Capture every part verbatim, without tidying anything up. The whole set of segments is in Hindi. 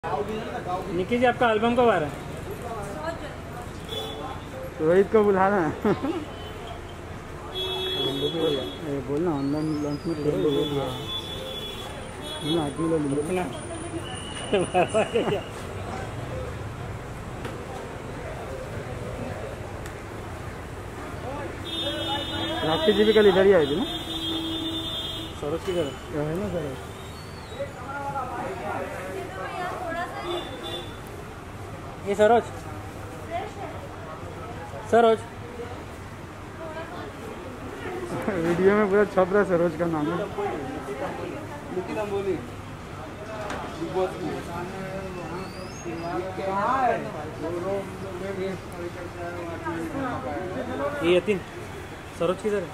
निकी जी आपका एल्बम कब आ रहा है? रोहित को बुला रहे हैं। बोलना ऑनलाइन लॉन्च में बोलना राखी जी भी कल इधर ही आई थी ना, सरोज की तरह है ना सर। ये सरोज सरोज वीडियो में पूरा छप रहा है सरोज का नाम है। ये यतीन सरोज की तरह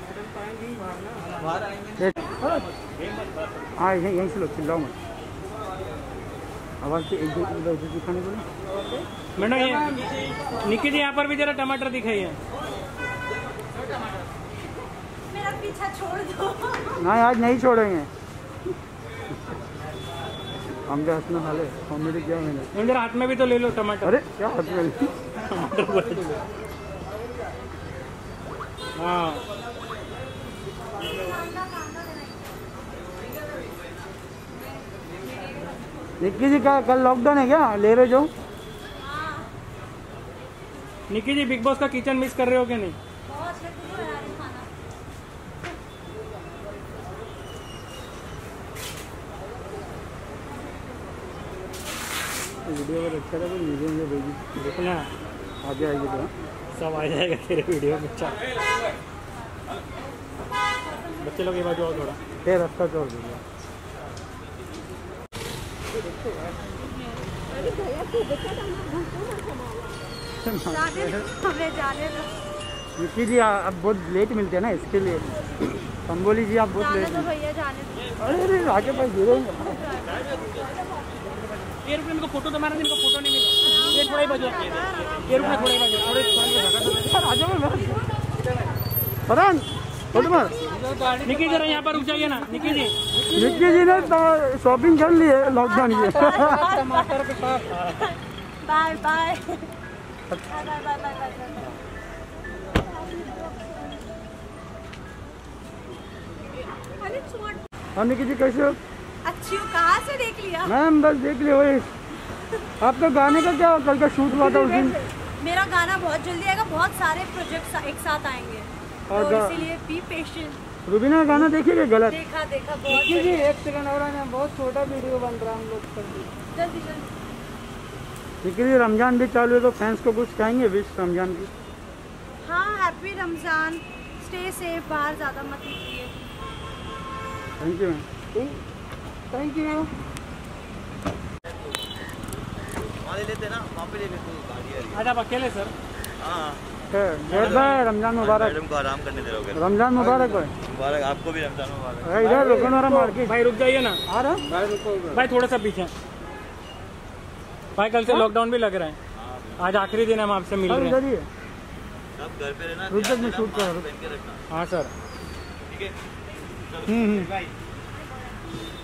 हाँ यहीं यहीं से लो, चिल्लाओ मत, आवाज़ से एक दो उधर दिखाने को। मैडम ये निकी जी यहाँ पर भी जरा टमाटर दिखाइए। मेरा पीछा छोड़ दो। ना आज नहीं छोड़ेंगे हम। क्या हंसना साले, कॉमेडी क्या मैंने। जरा हाथ में भी तो ले लो टमाटर। अरे क्या हाथ में टमाटर हाँ निक्की जी का कल लॉकडाउन है क्या, ले रहे जो? निकी जी बिग बॉस का किचन मिस कर रहे हो कि नहीं? वीडियो में अच्छा था, वीडियो में भेजी देखना आ जाएगी तो सब आ जाएगा तेरे वीडियो में। अच्छा बच्चे लोग ये बाजू और थोड़ा फिर रास्ता छोड़ दीजिए। निकी जी आप बहुत लेट मिलते हैं ना, इसके लिए संबोली जी आप बहुत लेट। भैया जाने अरे अरे आगे पास गिरे ये रुपये इनको फोटो तो मारा, इनको फोटो नहीं मिला। ये थोड़ा ही बजो, ये रुपये थोड़ा ही बजो, थोड़े आजो फरहान फोटो मार। निकी जरा यहाँ पर रुक जाइए ना निकी जी। निकी जी ने तो शॉपिंग कर ली है लॉकडाउन की। टमाटर के साथ बाय बाय बाय बाय। हाँ निकी जी कैसे हो? अच्छी हूँ, कहाँ से देख लिया? मैम बस देख लिया वही। आपका गाने का क्या कल का शूट हुआ था उस दिन? मेरा गाना बहुत जल्दी आएगा, बहुत सारे प्रोजेक्ट्स एक साथ आएंगे तो इसीलिए बी पेशेंट। रुबीना का गाना देखिएगा गलत? देखा देखा बहुत। जी एक सेकंड और है, बहुत छोटा वीडियो बन रहा है हम लोग पर। जल्दी जल्दी। निकी जी रमजान भी चालू है तो फैंस को कुछ कहेंगे विश रमजान की? हाँ हैप्पी रमजान, स्टे सेफ, बाहर ज़्यादा मत निकलिए। Thank you ma'am. Thank you. लेते ना वहाँ पे ले लेते गाड़ी। आज आप अकेले सर? हाँ भाई रमजान मुबारक। मैडम को आराम करने दे रहे हो? रमजान मुबारक भाई। मुबारक आपको भी रमजान मुबारक। इधर रुको ना मार्केट। भाई रुक जाइए ना। आ रहा भाई रुको भाई थोड़ा सा पीछे। भाई कल से लॉकडाउन भी लग रहा है, आज आखिरी दिन हम आपसे मिल रहे हैं। सब घर पे रहना, रुक में शूट कर। पहन के रखना। हाँ सर ठीक है। हम्म हम्म